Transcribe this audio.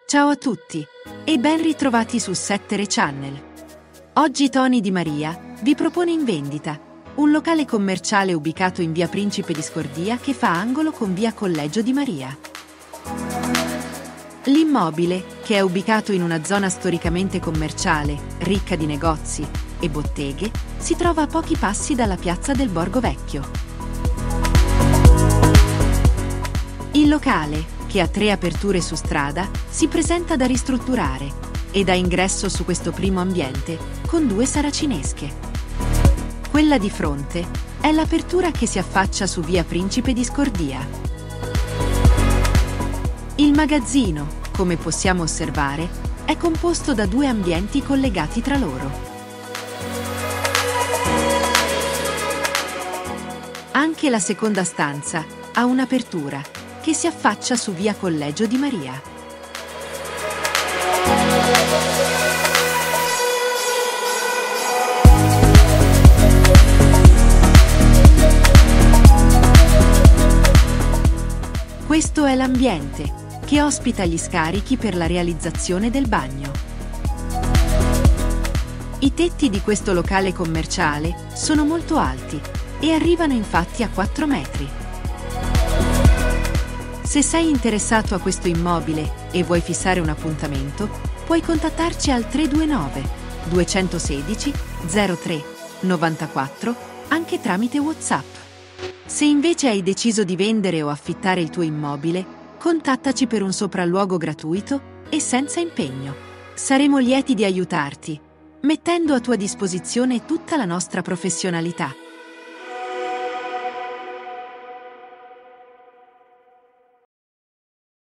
Ciao a tutti e ben ritrovati su Settere Channel. Oggi Tony Di Maria vi propone in vendita un locale commerciale ubicato in via Principe di Scordia che fa angolo con via Collegio Di Maria. L'immobile, che è ubicato in una zona storicamente commerciale, ricca di negozi e botteghe, si trova a pochi passi dalla piazza del Borgo Vecchio. Il locale, che ha 3 aperture su strada, si presenta da ristrutturare ed ha ingresso su questo primo ambiente con 2 saracinesche. Quella di fronte è l'apertura che si affaccia su via Principe di Scordia. Il magazzino, come possiamo osservare, è composto da 2 ambienti collegati tra loro. Anche la seconda stanza ha un'apertura che si affaccia su via Collegio Di Maria. Questo è l'ambiente, che ospita gli scarichi per la realizzazione del bagno. I tetti di questo locale commerciale sono molto alti e arrivano infatti a 4 metri. Se sei interessato a questo immobile e vuoi fissare un appuntamento, puoi contattarci al 329 216 03 94 anche tramite WhatsApp. Se invece hai deciso di vendere o affittare il tuo immobile, contattaci per un sopralluogo gratuito e senza impegno. Saremo lieti di aiutarti, mettendo a tua disposizione tutta la nostra professionalità.